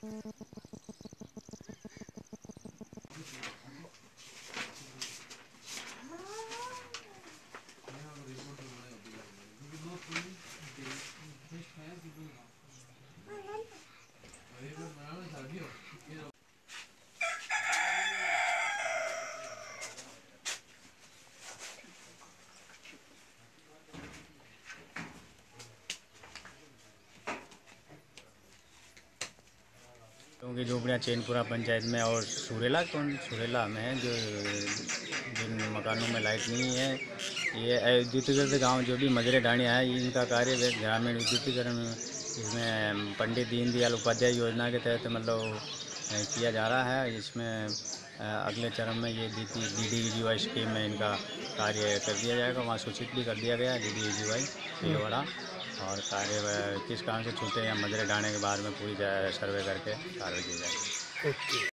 क्योंकि झोपड़ियाँ चैनपुरा पंचायत में और सुरेला में है, जो जिन मकानों में लाइट नहीं है, ये विद्युतीकृत गांव जो भी मजरे ढाणियाँ है, इनका कार्य ग्रामीण विद्युतीकरण इसमें पंडित दीनदयाल उपाध्याय योजना के तहत मतलब किया जा रहा है। इसमें अगले चरण में ये DDUGY स्कीम में इनका कार्य कर दिया जाएगा। वहाँ सूचित भी कर दिया गया है DDUGY भीलवाड़ा, और कार्य किस कारण से छूटे या मजरे डालने के बाद में पूरी सर्वे करके कार्रवाई की जाएगी।